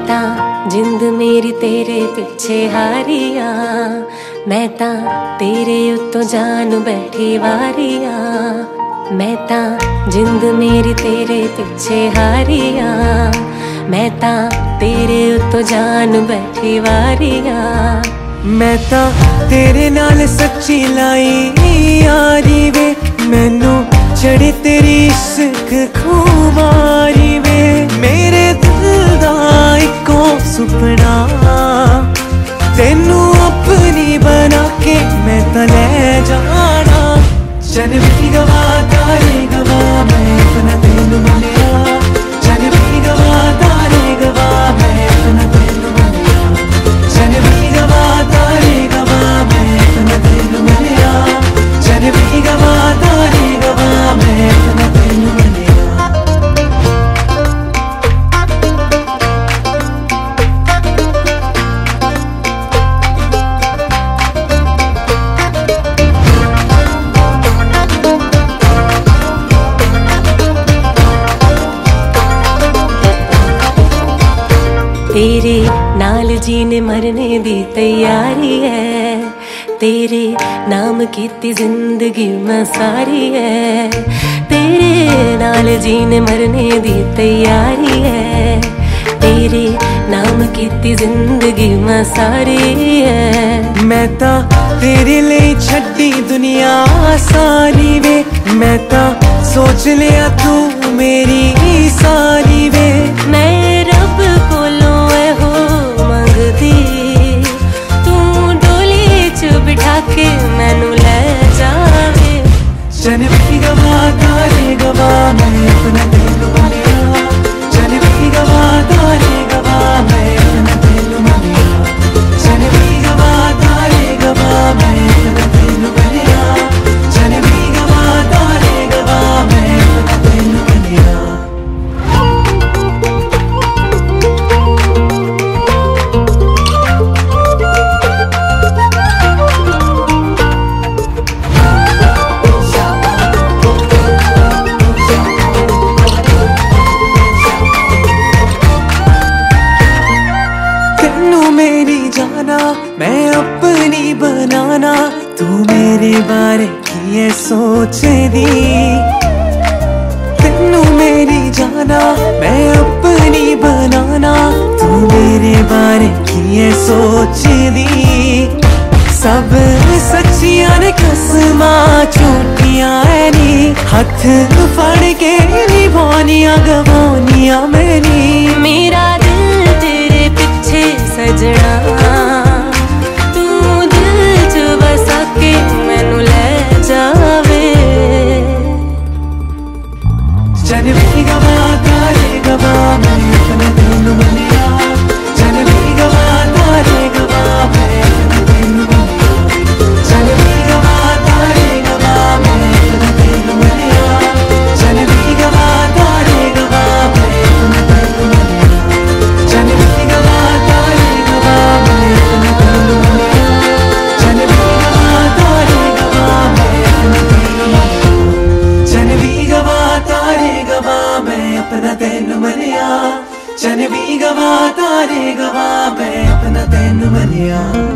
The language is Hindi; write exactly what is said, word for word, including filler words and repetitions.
ता जिंद मेरी तेरे पिछे हारिया, मैं ता तेरे उत्तों जान बैठी वारिया। मैं ता जिंद मेरी तेरे पिछे हारिया, मैं ता तेरे उत्तों जान बैठी वारिया। मैं ता तेरे नाल सच्ची लाई यारी वे, मैनू चढ़ी तेरी इश्क खुमारी वे। मेरे दिल दा इको सुपना तेनू अपनी बना के मैं ता ले जाना। जन भी गवा तारे गवा मैं अपना तेनू मिलिया, जन भी गवा तारे गवा मैं अपना तेनू मिलिया, जन भी गवा तारे गवा मैं अपना तेनू मिलिया, जन भी गवा तारे गवा मैं अपना तेनू मिलिया। तेरे नाल जीने मरने दी तैयारी है, तेरे नाम कीती जिंदगी मैं सारी है। तेरे नाल जीने मरने दी तैयारी है, तेरे नाम कीती जिंदगी मैं सारी है। मैं ता तेरे लिए छड्डी दुनिया सारी वे, मैं ता सोच लिया तू मेरी सारी वे। मैं रब कोलों हो मंगदी, तू डोली च बिठा के मैनू ले जावे। जन भी गवा तारे गवा मैं अपना तेनू मिलिया, जन भी गवा तारे गवा मैं अपना तेनू मिलिया, जन भी गवा तारे गवा मैं अपना तेनू मिलिया, जन भी गवा तारे गवा मैं अपना तेनू मिलिया। मेरी जाना मैं अपनी बनाना, तू मेरे बारे की है सोच दी। तेनू मेरी जाना मैं अपनी बनाना, तू मेरे बारे की है सोच दी। सब सच्चियां ने कसमा झूठियां है नी, हथ फड़ के निभानियां गवानियां मेरी। मेरा दिल तेरे पिछे सजना, तू दिल च बसा के मैनू ले जावे। जन भी गवा तारे गवा मैं अपना तेनू मिलिया, जन भी गवा तारे गवा मैं अपना तेनू मिलिया, जन भी गवा तारे गवा मैं अपना तेनू मिलिया, जन भी गवा तारे गवा मैं अपना तेनू मिलिया, जन भी गवा तारे गवा मैं अपना तेनू मिलिया, जन भी गवा तारे गवा मैं अपना तेनू मिलिया, जन भी गवा तारे गवा मैं अपना तेनू मिलिया, जन भी गवा तारे गवा मैं अपना तेनू मिलिया।